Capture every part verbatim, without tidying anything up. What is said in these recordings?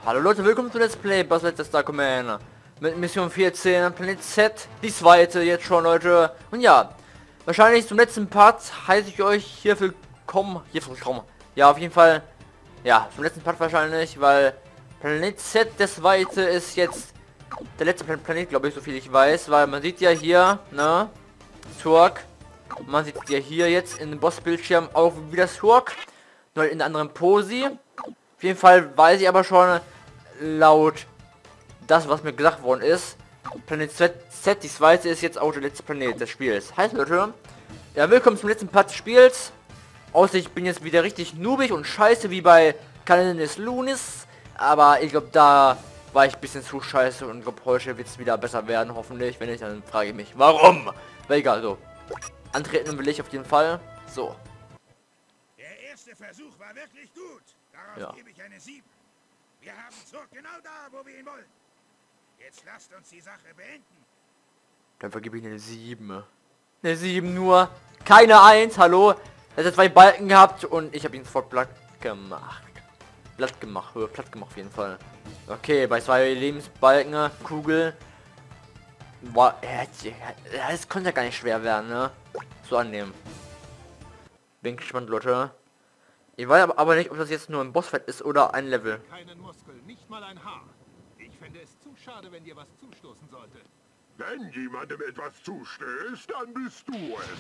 Hallo Leute, willkommen zu Let's Play Boss Let's Star Command mit Mission vierzehn, Planet Z, die zweite jetzt schon, Leute. Und ja, wahrscheinlich zum letzten Part heiße ich euch hier willkommen, hier willkommen. Ja, auf jeden Fall, ja, zum letzten Part wahrscheinlich, weil Planet Z, der zweite, ist jetzt der letzte Plan Planet, glaube ich, so viel ich weiß, weil man sieht ja hier, ne, Zurg. Man sieht ja hier jetzt in dem Bossbildschirm auch wieder Zurg, nur in einer anderen Posi. Auf jeden Fall weiß ich aber schon, laut das, was mir gesagt worden ist, Planet Z, Z, die zweite ist jetzt auch der letzte Planet des Spiels. Heißt, Leute, ja, willkommen zum letzten Part des Spiels. Außer ich bin jetzt wieder richtig noobig und scheiße wie bei Canis Lunis, aber ich glaube, da war ich ein bisschen zu scheiße und glaube, heute wird es wieder besser werden, hoffentlich. Wenn nicht, dann frage ich mich, warum? Aber egal, so. Antreten will ich auf jeden Fall. So. Der erste Versuch war wirklich gut. Darauf Ja. gebe ich eine sieben. Wir haben Zurg genau da, wo wir ihn wollen. Jetzt lasst uns die Sache beenden. Dann vergebe ich eine sieben. Eine sieben nur. Keine eins, hallo. Er hat zwei Balken gehabt und ich habe ihn sofort platt gemacht. Platt gemacht, äh, platt gemacht auf jeden Fall. Okay, bei zwei Lebensbalken, Kugel. Boah, es konnte ja gar nicht schwer werden, ne? So annehmen. Bin gespannt, Leute. Ich weiß aber, aber nicht, ob das jetzt nur ein Bossfight ist oder ein Level. Keinen Muskel, nicht mal ein Haar. Ich fände es zu schade, wenn dir was zustoßen sollte. Wenn jemandem etwas zustößt, dann bist du es.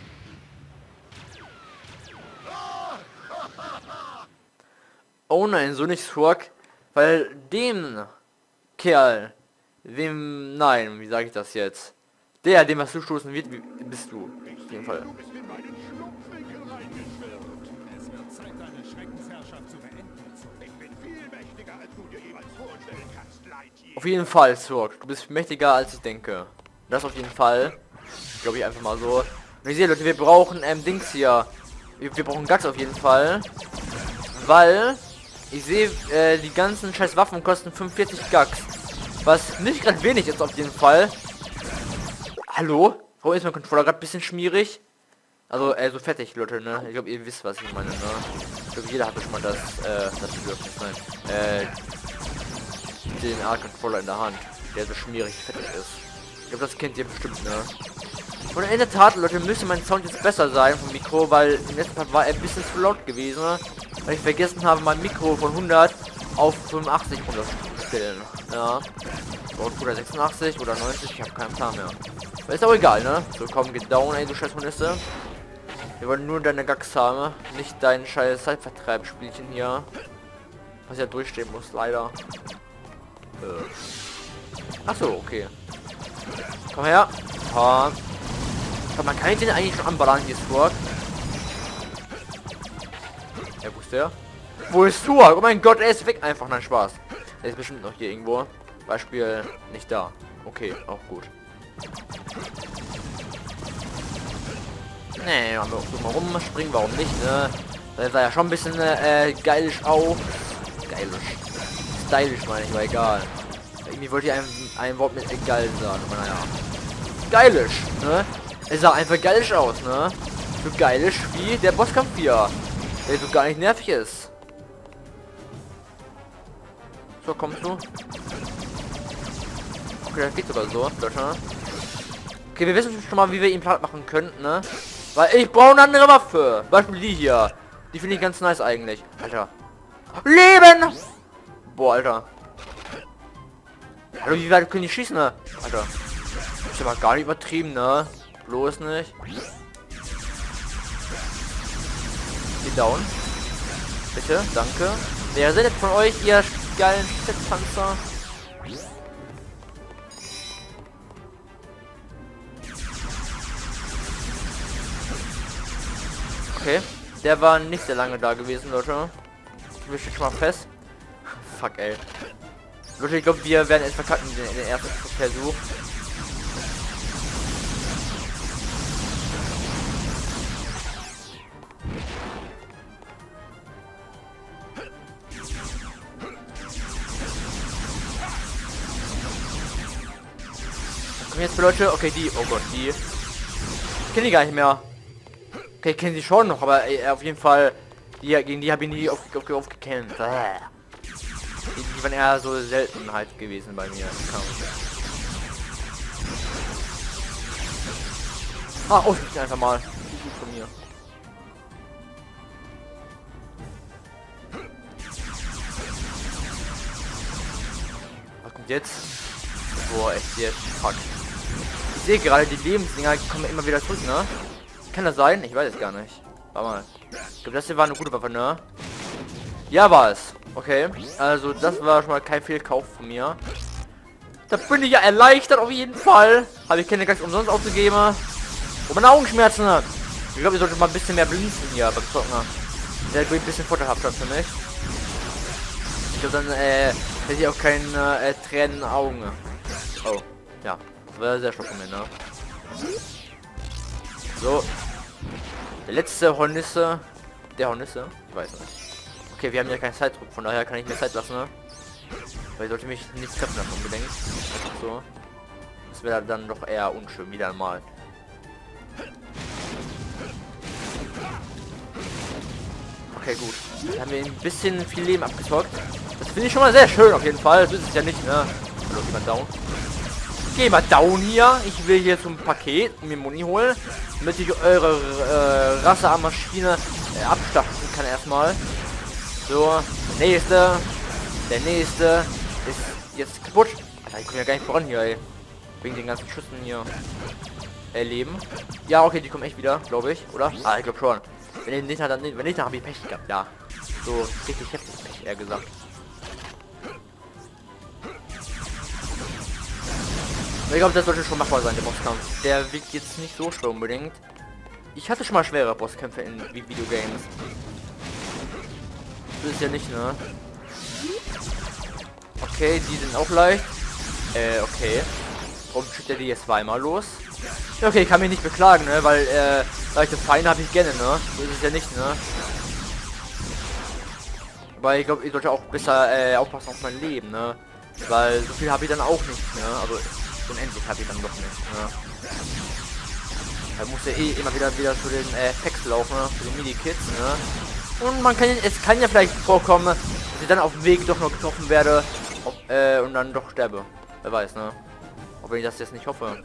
Oh nein, so nicht Zurg, weil dem Kerl, wem, nein, wie sage ich das jetzt? Der, dem was zustoßen wird, wie, bist du, auf jeden Fall. Du bist in meinen Schlupfwinkel reingeschwirrt. Es wird Zeit, deine Schreckensherrschaft zu beenden. Ich bin viel mächtiger, als du dir jemals vorstellen kannst, Lightyear. Auf jeden Fall, Zurg, du bist mächtiger als ich denke. Das auf jeden Fall, glaube ich einfach mal so. Und ich sehe, Leute, wir brauchen ähm, Dings hier, wir, wir brauchen Gax auf jeden Fall, weil ich sehe, äh, die ganzen scheiß Waffen kosten fünfundvierzig Gax. Was nicht gerade wenig ist auf jeden Fall. Hallo? Warum ist mein Controller gerade ein bisschen schmierig? Also, äh, so fettig, Leute, ne? Ich glaube, ihr wisst, was ich meine, ne? Ich glaube, jeder hatte schon mal das, äh, das Bedürfnis, nein. Äh, den Art-Controller in der Hand, der so schmierig fettig ist. Ich glaube, das kennt ihr bestimmt, ne? Und in der Tat, Leute, müsste mein Sound jetzt besser sein vom Mikro, weil im letzten Part war er ein bisschen zu laut gewesen, ne? Weil ich vergessen habe, mein Mikro von hundert auf fünfundachtzig runterzustellen. Ja. Oder sechsundachtzig oder neunzig, ich habe keinen Plan mehr. Aber ist auch egal, ne? So, komm, geht down, ey, du scheiß Hunde. Wir wollen nur deine Gags haben, nicht dein scheiß Zeitvertreibspielchen hier. Was ja durchstehen muss, leider. Äh. Ach so, okay. Komm her. Komm. Komm, man kann ich den eigentlich schon anballern, hier Zurg. Ja, wo ist der? Wo ist Zurg? Oh mein Gott, er ist weg. Einfach, nein, Spaß. Er ist bestimmt noch hier irgendwo. Beispiel nicht da. Okay, auch gut. Nee, haben wir auch so mal rumspringen, warum nicht, ne? Das sah ja schon ein bisschen äh, geilisch auf. Geilisch. Stylisch meine ich, aber egal. Irgendwie wollte ich ein, ein Wort mit geil sagen, aber naja. Geilisch, ne? Es sah einfach geilisch aus, ne? So geilisch wie der Bosskampf hier. Der so gar nicht nervig ist. So, kommst du? Okay, das geht sogar so, Leute. Okay, wir wissen schon mal, wie wir ihn platt machen könnten, ne? Weil ich brauche eine andere Waffe. Beispiel die hier. Die finde ich ganz nice eigentlich. Alter. Leben! Boah, Alter. Hallo, wie weit können die schießen, ne? Alter. Ist aber gar nicht übertrieben, ne? Bloß nicht. Die down. Bitte, danke. Wer sendet von euch, ihr geilen Fettpanzer? Okay, der war nicht sehr lange da gewesen, Leute. Ich will schon mal fest. Fuck, ey. Leute, ich glaube, wir werden es verkacken in den, in den ersten Versuch. Kommen jetzt für Leute? Okay, die. Oh Gott, die. Ich kenne die gar nicht mehr. Okay, ich kenne sie schon noch, aber ey, auf jeden Fall. Die, gegen die habe ich nie auf, auf, aufgekämpft. Ah. Die, die waren eher so Seltenheit gewesen bei mir im Kampf. Ah, oh, ich einfach mal. Gut von mir. Was kommt jetzt? Boah, echt jetzt. Fuck. Ich sehe gerade, die Lebensdinger kommen immer wieder zurück, ne? Kann das sein? Ich weiß es gar nicht. Warte mal. Ich glaube, das hier war eine gute Waffe, ne? Ja, war es. Okay. Also, das war schon mal kein Fehlkauf von mir. Da bin ich ja erleichtert auf jeden Fall. Habe ich keine Gags umsonst auszugeben. Und meine Augenschmerzen. Ich glaube, ihr solltet mal ein bisschen mehr blinzen hier beim Zocken. Der ein bisschen vorteilhafter für mich. Ich glaube, dann äh, hätte ich auch keine äh, Tränen in den Augen. Oh, ja. Das war sehr schön von mir, ne? So. Der letzte Hornisse. Der Hornisse? Ich weiß nicht. Okay, wir haben ja keinen Zeitdruck, von daher kann ich mir Zeit lassen, ne? Weil ich sollte mich nicht treffen davon unbedingt. So. Das wäre dann doch eher unschön, wieder mal. Okay, gut. Dann haben wir ein bisschen viel Leben abgezockt. Das finde ich schon mal sehr schön auf jeden Fall. Das ist es ja nicht, ne? Hallo, ich mal down. Geh mal down hier. Ich will hier zum Paket und mir Muni holen, damit ich eure äh, Rasse an Maschine äh, abstatten kann erstmal. So, der nächste. Der nächste ist jetzt kaputt. Alter, ich komme ja gar nicht voran hier, ey. Wegen den ganzen Schüssen hier. Erleben. Ja, okay, die kommen echt wieder, glaube ich, oder? Ah, ich glaube schon. Wenn ihr nicht, dann wenn nicht, dann habe ich Pech gehabt, ja. So richtig heftig Pech, eher gesagt. Ich glaube, das sollte schon machbar sein, der Bosskampf. Der wiegt jetzt nicht so schwer unbedingt. Ich hatte schon mal schwere Bosskämpfe in Videogames. Das ist ja nicht, ne? Okay, die sind auch leicht. Äh, okay. Warum schickt er die jetzt zweimal los? Ja, okay, ich kann mich nicht beklagen, ne? Weil, äh, leichte Feinde habe ich gerne, ne? So ist es ja nicht, ne? Weil ich glaube, ich sollte auch besser äh, aufpassen auf mein Leben, ne? Weil so viel habe ich dann auch nicht, ne? Also unendlich habe ich dann doch nicht, ne? Da muss ja eh immer wieder wieder zu den äh, Packs laufen, ne? Für die Mini-Kits, ne? Und man kann, es kann ja vielleicht vorkommen, dass ich dann auf dem Weg doch noch getroffen werde ob, äh, und dann doch sterbe. Wer weiß, ne? Auch wenn ich das jetzt nicht hoffe.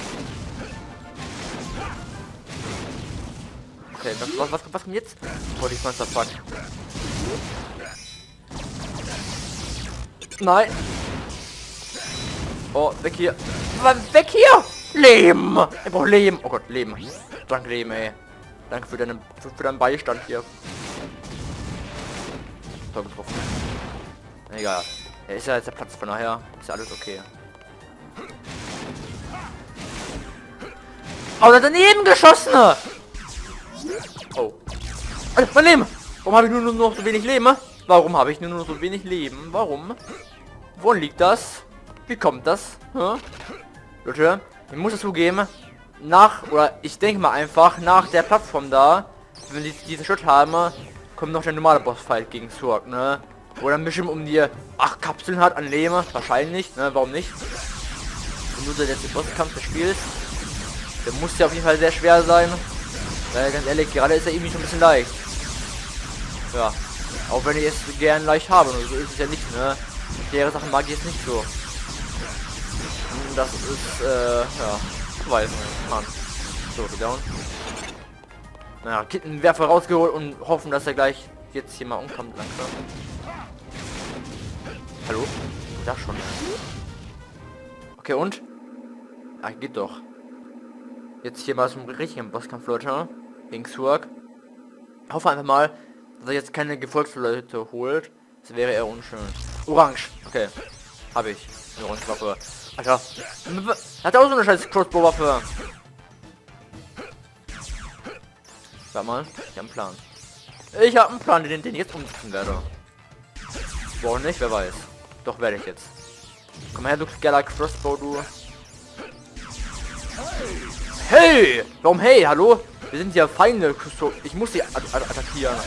Okay, was, was, was, was kommt jetzt? Oh, die Monsterfuck. Nein. Oh, weg hier. Weg hier! Leben! Ich brauche Leben. Oh Gott, Leben. Danke, Leben, ey. Danke für deinen, für, für deinen Beistand hier. Toll getroffen. Egal. Er ist ja jetzt der Platz, von daher ist ja alles okay. Oh, da daneben geschossen! Oh. Alter, mein Leben! Warum habe ich nur noch so wenig Leben? Warum habe ich nur noch so wenig Leben? Warum? Wo liegt das? Wie kommt das? Hä? Leute, ich muss es zugeben, nach, oder ich denke mal einfach, nach der Plattform da, wenn die diese Schritt haben, kommt noch der normale Bossfight gegen Zurg, ne? Wo dann bestimmt um die acht Kapseln hat an Leben, wahrscheinlich, ne? Warum nicht? Und nur der letzte Bosskampf des Spiels, der muss ja auf jeden Fall sehr schwer sein. Weil ganz ehrlich, gerade ist er irgendwie schon ein bisschen leicht. Ja. Auch wenn ich es gern leicht habe, und so ist es ja nicht, ne? Schwere Sachen mag ich jetzt nicht so. Das ist, äh, ja, weiß nicht, Mann. So, geht down. Naja, Kittenwerfer rausgeholt und hoffen, dass er gleich jetzt hier mal umkommt langsam. Hallo? Da schon. Okay, und? Ah, geht doch. Jetzt hier mal zum richtigen Bosskampf, Leute. Gegen Zurg. Hoffe einfach mal, dass er jetzt keine Gefolgsleute holt. Das wäre eher unschön. Orange. Okay. Habe ich. Eine Orange-Waffe. Alter. Hat auch so eine scheiß Crossbow-Waffe. Sag mal. Ich habe einen Plan. Ich habe einen Plan, den, den ich jetzt umsetzen werde. Warum nicht? Wer weiß. Doch werde ich jetzt. Komm her, du geiler Crossbow, du. Hey! Warum hey? Hallo? Wir sind ja Feinde. Ich muss sie at at attackieren.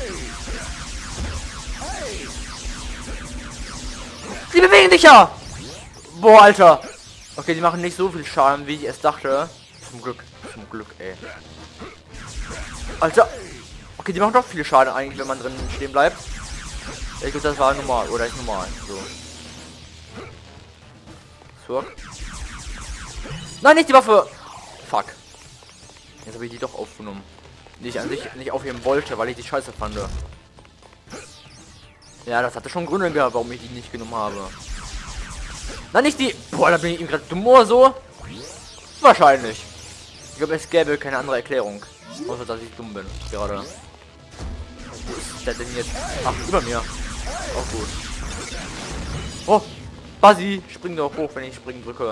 Die bewegen dich ja! Boah, Alter. Okay, die machen nicht so viel Schaden, wie ich es dachte. Zum Glück. Zum Glück, ey. Alter. Okay, die machen doch viel Schaden eigentlich, wenn man drin stehen bleibt. Ich glaube, das war normal. Oder ist normal. So. So. Nein, nicht die Waffe! Fuck. Jetzt habe ich die doch aufgenommen. Die ich an sich nicht aufheben wollte, weil ich die Scheiße fand. Ja, das hatte schon Gründe gehabt, warum ich die nicht genommen habe. Nein, nicht die... Boah, da bin ich ihm gerade dumm oder so. Wahrscheinlich. Ich glaube, es gäbe keine andere Erklärung. Außer, dass ich dumm bin. Gerade. Wo ist der denn jetzt? Ach, über mir. Auch gut. Oh, Basi, spring doch hoch, wenn ich springen drücke.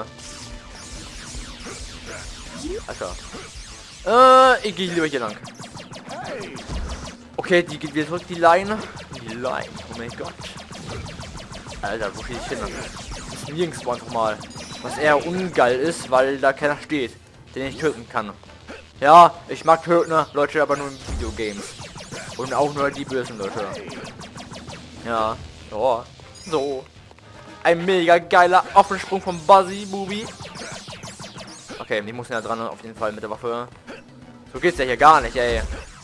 Alter. Äh, ich gehe lieber hier lang. Okay, die geht wieder zurück, die Line. Die Line, oh mein Gott. Alter, wo stehe ich hin? Das ist nirgendwo einfach mal. Was eher ungeil ist, weil da keiner steht, den ich töten kann. Ja, ich mag töten, Leute, aber nur in Videogames. Und auch nur die bösen Leute. Ja, oh, so. Ein mega geiler Offensprung von Buzzy Bubi. Okay, die muss ja dran auf jeden Fall mit der Waffe. So geht's ja hier gar nicht, ey.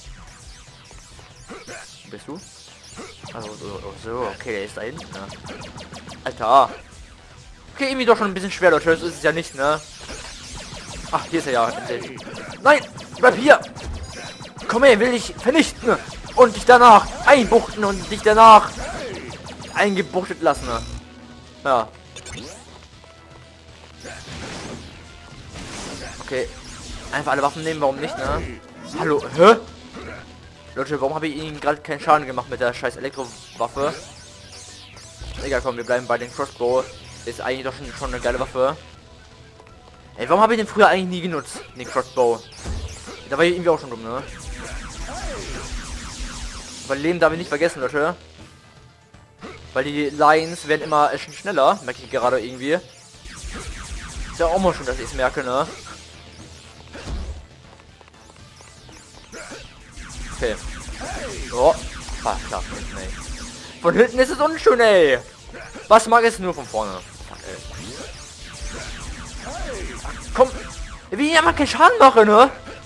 Bist du? Also so, so, okay, der ist da hinten, ne? Alter. Okay, irgendwie doch schon ein bisschen schwer, Leute. Das ist es ja nicht, ne? Ach, hier ist er ja. Endlich. Nein, bleib hier. Komm her, will dich vernichten und dich danach einbuchten und dich danach eingebuchtet lassen. Ne? Ja. Okay. Einfach alle Waffen nehmen, warum nicht, ne? Hallo, hä? Leute, warum habe ich ihnen gerade keinen Schaden gemacht mit der scheiß Elektrowaffe? Egal, komm, wir bleiben bei den Crossbow. Ist eigentlich doch schon, schon eine geile Waffe. Ey, warum habe ich den früher eigentlich nie genutzt? Den Crossbow. Da war ich irgendwie auch schon dumm, ne? Weil Leben darf ich nicht vergessen, Leute. Weil die Lines werden immer äh, schneller, merke ich gerade irgendwie. Ist ja auch mal schon, dass ich es merke, ne? Okay. Oh. Ah, klar. Nee. Von hinten ist es unschön, ey. Was mag es nur von vorne? Fuck, ey. Ach, komm. Wie ich einfach keinen Schaden mache, ne?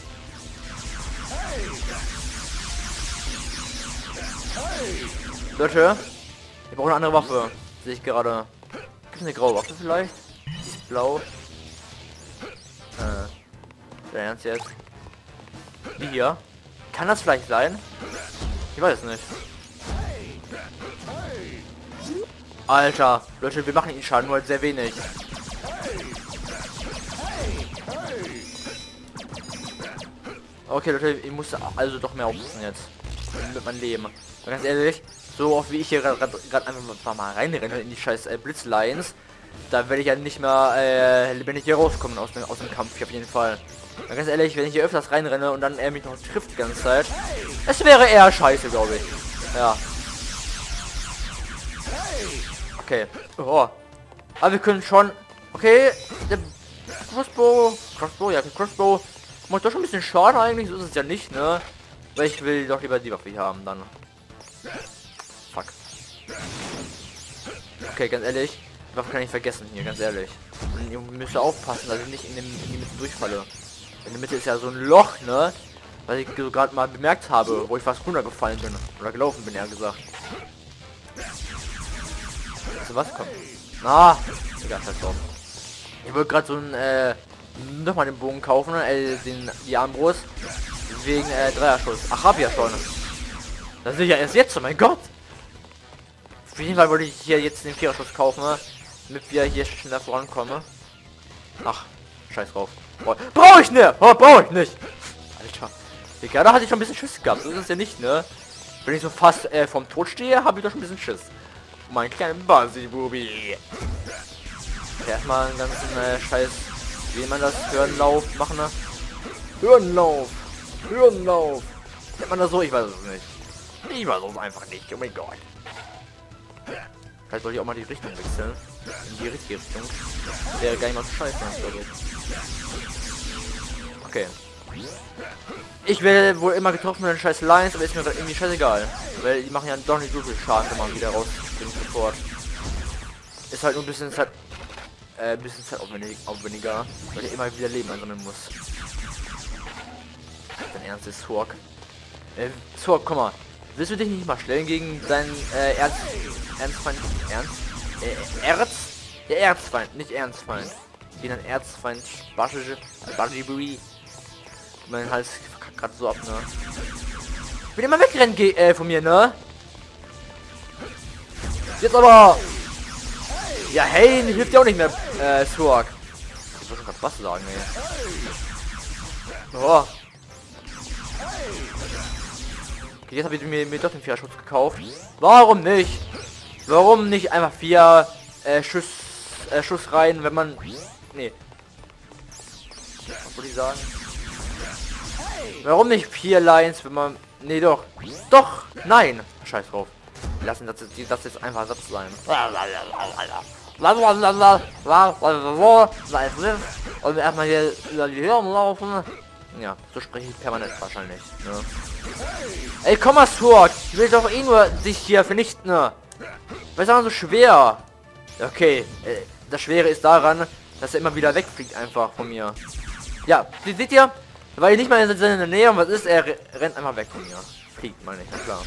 Leute. Wir brauchen eine andere Waffe. Sehe ich gerade. Gibt es eine graue Waffe vielleicht? Die ist blau. Äh. Der Ernst jetzt. Die hier. Kann das vielleicht sein? Ich weiß es nicht. Alter, Leute, wir machen ihn Schaden, nur halt sehr wenig. Okay, Leute, ich muss also doch mehr aufpassen jetzt. Mit meinem Leben. Aber ganz ehrlich, so oft wie ich hier gerade einfach mal reinrenne in die scheiß äh, Blitzlines, da werde ich ja nicht mehr äh, lebendig hier rauskommen aus dem, aus dem Kampf hier auf jeden Fall. Aber ganz ehrlich, wenn ich hier öfters reinrenne und dann er mich noch trifft die ganze Zeit, es wäre eher scheiße, glaube ich. Ja. Okay. Oh. Aber wir können schon. Okay. Der Crossbow. Crossbow, ja, Crossbow. Macht doch schon ein bisschen Schaden eigentlich. So ist es ja nicht, ne? Weil ich will doch lieber die Waffe hier haben dann. Fuck. Okay, ganz ehrlich. Die Waffe kann ich vergessen hier, ganz ehrlich. Und ihr müsst aufpassen, dass ich nicht in, dem, in die Mitte durchfalle. In der Mitte ist ja so ein Loch, ne? Was ich so gerade mal bemerkt habe, wo ich fast runtergefallen bin. Oder gelaufen bin, eher gesagt. Also was kommt? Na, egal, scheiß drauf. Ich wollte gerade so ein, äh, nochmal den Bogen kaufen, äh, den, die Armbrust. Wegen, äh, Dreierschuss. Ach, hab ich ja schon. Das ist ja erst jetzt, oh mein Gott. Auf jeden Fall wollte ich hier jetzt den Viererschuss kaufen, damit wir hier schneller vorankommen. Ach, scheiß drauf. Brauche ich nicht! Oh, brauche ich nicht! Alter. Digga, da hatte ich schon ein bisschen Schiss gehabt. Das ist ja nicht, ne? Wenn ich so fast äh, vom Tod stehe, habe ich doch schon ein bisschen Schiss. Mein kleiner Basi-Bubi. Erstmal einen ganzen äh, Scheiß, wie man das Hörenlauf machen, ne? Hörenlauf! Hörenlauf! Nennt man das so? Ich weiß es nicht. Ich weiß es einfach nicht. Oh mein Gott. Vielleicht sollte ich auch mal die Richtung wechseln. In die richtige Richtung. Wäre gar nicht mal so scheiße, glaube ich. Okay. Ich werde wohl immer getroffen mit den scheiß Lines, aber ist mir irgendwie scheißegal. Weil die machen ja doch nicht so viel Schaden, wenn man wieder rausspringt sofort. Ist halt nur ein bisschen Zeit, äh, ein bisschen zeitaufwendig, aufwendiger, weil ich immer wieder Leben einsammeln muss. Dein Ernst ist Swag. Äh, Swag, komm mal. Willst du dich nicht mal stellen gegen seinen äh, Ernst, Ernstfeind? Ernst? Äh, Erz? Der Erzfeind, nicht Ernstfeind. Gegen einen Erzfeind. Baschische. Baschibui. Mein Hals verkackt gerade so ab, ne? Ich will immer wegrennen äh, von mir, ne? Jetzt aber! Ja, hey, hilft dir auch nicht mehr, äh, Swag. Ich wollte schon gerade was sagen, ey. Oh. Okay, jetzt habe ich mir, mir doch den Viererschutz gekauft. Warum nicht? Warum nicht einfach vier äh, Schuss, äh, Schuss rein, wenn man... Nee. Was wollte ich sagen? Warum nicht vier Lines, wenn man... Nee, doch. Doch! Nein! Scheiß drauf. Wir lassen das, das jetzt einfach Satz sein. Und erstmal hier über die Hirn laufen. Ja, so spreche ich permanent wahrscheinlich. Ne? Ey, komm mal, Sword! Ich will doch eh nur dich hier vernichten. Ne? Was ist aber so schwer? Okay, äh, das Schwere ist daran, dass er immer wieder wegfliegt einfach von mir. Ja, seht ihr? Weil ich nicht mal in seiner Nähe und was ist, er rennt einfach weg von mir. Fliegt, meine ich, na klar.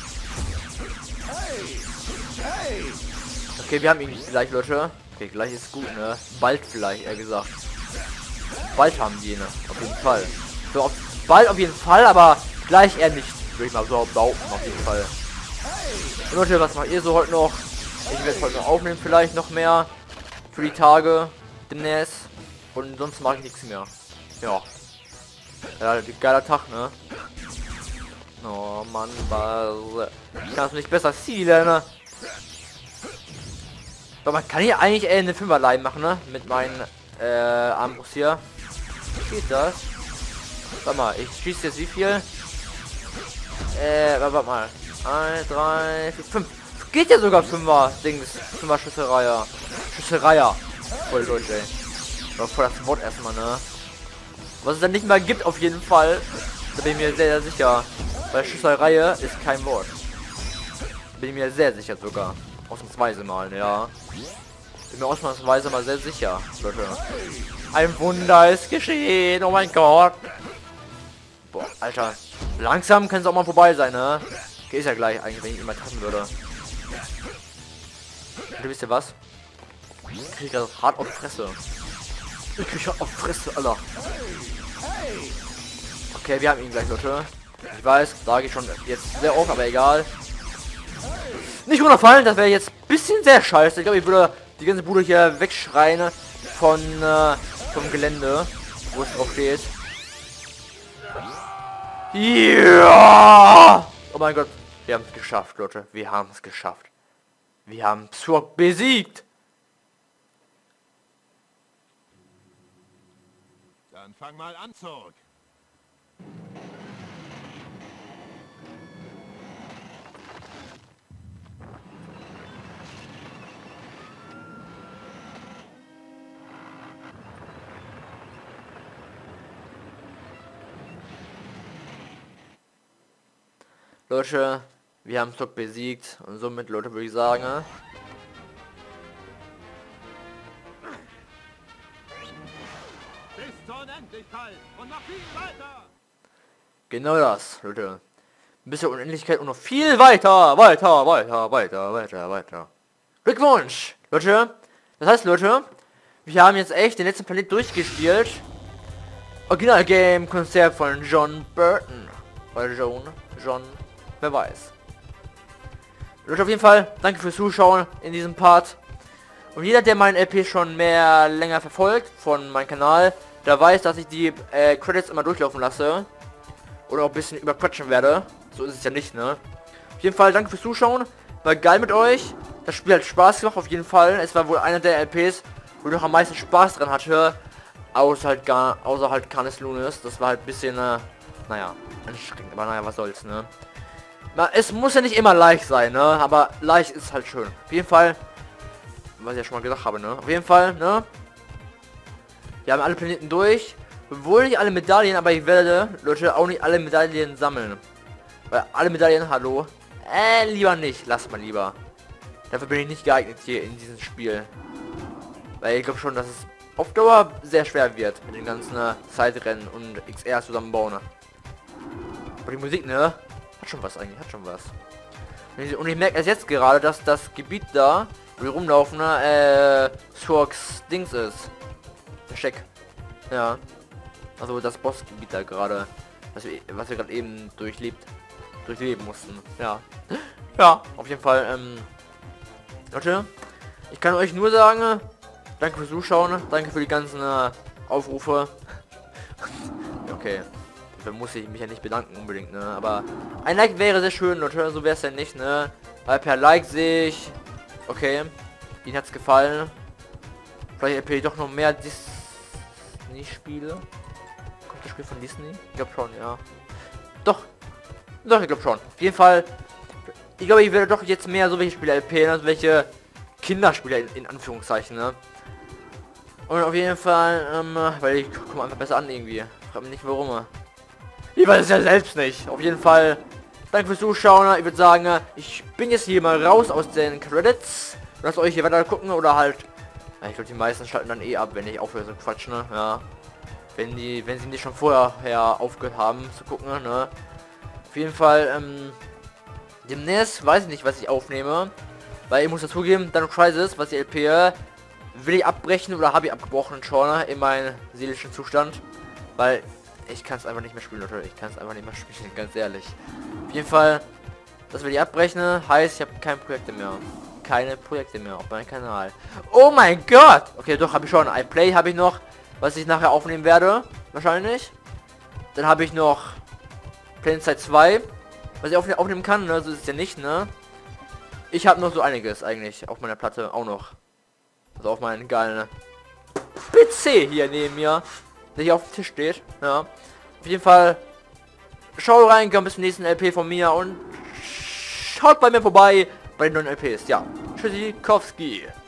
Okay, wir haben ihn gleich, Leute. Okay, gleich ist gut, ne? Bald vielleicht, eher gesagt. Bald haben wir ihn, auf jeden Fall. So, auf, bald auf jeden Fall, aber gleich eher nicht. Würde ich mal so behaupten, auf jeden Fall. Und Leute, was macht ihr so heute noch? Ich werde heute noch aufnehmen, vielleicht noch mehr. Für die Tage, demnächst. Und sonst mache ich nichts mehr. Ja. Ja, geiler Tag, ne? Oh Mann, was? Ich kann es nicht besser zielen, ne? Aber man kann hier eigentlich äh, eine Fünferlein machen, ne? Mit meinen äh, Armbrust hier. Geht das? Warte mal, ich schieße jetzt wie viel? Äh, warte mal. eins, drei, vier, fünf. Geht ja sogar Fünfer Dings. Fünfer Schüssereier. Schüssereier. Voll durch, ey. Aber voll das Wort erstmal, ne? Was es dann nicht mehr gibt, auf jeden Fall. Da bin ich mir sehr, sehr sicher. Weil Schüsserei ist kein Wort. Bin ich mir sehr sicher sogar. Ausnahmsweise mal, ja. Bin mir ausnahmsweise mal sehr sicher, Leute. Ein Wunder ist geschehen, oh mein Gott. Boah, Alter. Langsam kann es auch mal vorbei sein, ne? Okay, ist ja gleich eigentlich, wenn ich ihn mal treffen würde. Und wisst ihr was? Ich krieg gerade hart auf die Fresse. Ich krieg hart auf die Fresse, Alter. Okay, wir haben ihn gleich, Leute. Ich weiß, sage ich schon jetzt sehr oft, aber egal. Nicht runterfallen, das wäre jetzt ein bisschen sehr scheiße. Ich glaube, ich würde die ganze Bude hier wegschreien von äh, vom Gelände, wo es drauf steht. Ja! Oh mein Gott, wir haben es geschafft, Leute. Wir haben es geschafft. Wir haben Sword besiegt. Dann fang mal an, Zorg. Leute, wir haben Stock besiegt und somit, Leute, würde ich sagen, Bis zur Unendlichkeit und noch viel weiter. genau das, Leute. Bis zur Unendlichkeit und noch viel weiter, weiter, weiter, weiter, weiter, weiter. Glückwunsch, Leute. Das heißt, Leute, wir haben jetzt echt den letzten Planet durchgespielt. Original Game Konzept von John Burton. Oder John, John, wer weiß. Leute, auf jeden Fall, danke fürs Zuschauen in diesem Part. Und jeder, der meinen L P schon mehr länger verfolgt von meinem Kanal, der weiß, dass ich die äh, Credits immer durchlaufen lasse. Oder auch ein bisschen überquatschen werde. So ist es ja nicht, ne? Auf jeden Fall, danke fürs Zuschauen. War geil mit euch. Das Spiel hat Spaß gemacht, auf jeden Fall. Es war wohl einer der L Ps, wo ich noch am meisten Spaß dran hatte. Außer halt gar, außer halt Canis Lunis. Das war halt ein bisschen, äh, naja, anstrengend. Aber naja, was soll's, ne? Na, es muss ja nicht immer leicht sein, ne? Aber leicht ist halt schön. Auf jeden Fall, was ich ja schon mal gesagt habe, ne? Auf jeden Fall, ne? Wir haben alle Planeten durch. Wohl nicht alle Medaillen, aber ich werde, Leute, auch nicht alle Medaillen sammeln. Weil alle Medaillen, hallo? Äh, lieber nicht. Lass mal lieber. Dafür bin ich nicht geeignet hier in diesem Spiel. Weil ich glaube schon, dass es auf Dauer sehr schwer wird mit den ganzen äh, Zeitrennen und X R zusammenbauen. Aber die Musik, ne? Hat schon was eigentlich, hat schon was. Und ich merke erst jetzt gerade, dass das Gebiet da, wo wir rumlaufen, ne, äh, Sorks Dings ist. Versteck. Ja. Also das Bossgebiet da gerade, was wir, was wir gerade eben durchlebt, durchleben mussten. Ja. Ja, auf jeden Fall, ähm, Leute, ich kann euch nur sagen, danke fürs Zuschauen, danke für die ganzen äh, Aufrufe. Okay, da muss ich mich ja nicht bedanken unbedingt, ne? Aber ein Like wäre sehr schön, Leute, so wäre es ja nicht, ne? Weil per Like sehe ich, okay, Ihnen hat's gefallen. Vielleicht L P doch noch mehr Disney-Spiele. Kommt das Spiel von Disney? Ich glaube schon, ja. Doch, doch, ich glaube schon. Auf jeden Fall, ich glaube, ich werde doch jetzt mehr so welche Spiele L P, also welche Kinderspiele in, in Anführungszeichen, ne? Und auf jeden Fall, ähm, weil ich komme einfach besser an irgendwie. Frag mich nicht warum. Ich weiß es ja selbst nicht. Auf jeden Fall, danke fürs Zuschauen. Ich würde sagen, ich bin jetzt hier mal raus aus den Credits. Lasst euch hier weiter gucken oder halt. Ja, ich glaube, die meisten schalten dann eh ab, wenn ich aufhöre zu quatschen, ne? Ja. Wenn die, wenn sie nicht schon vorher her aufgehört haben zu gucken, ne? Auf jeden Fall, ähm, demnächst weiß ich nicht, was ich aufnehme. Weil ich muss dazugeben, dann Crisis, was die L P will ich abbrechen oder habe ich abgebrochen schon in meinen seelischen Zustand. Weil ich kann es einfach nicht mehr spielen, Leute. Ich kann es einfach nicht mehr spielen, ganz ehrlich. Auf jeden Fall, das will ich abbrechen, heißt, ich habe keine Projekte mehr. Keine Projekte mehr auf meinem Kanal. Oh mein Gott! Okay, doch, habe ich schon. iPlay habe ich noch, was ich nachher aufnehmen werde. Wahrscheinlich. Dann habe ich noch Planeside zwei, was ich aufne aufnehmen kann, ne? So ist es ja nicht, ne? Ich habe noch so einiges eigentlich auf meiner Platte auch noch. Also auf meinen geilen P C hier neben mir, der hier auf dem Tisch steht. Ja. Auf jeden Fall schaut rein, kommt bis zum nächsten L P von mir und schaut bei mir vorbei bei den neuen L Ps. Ja. Tschüssikowski.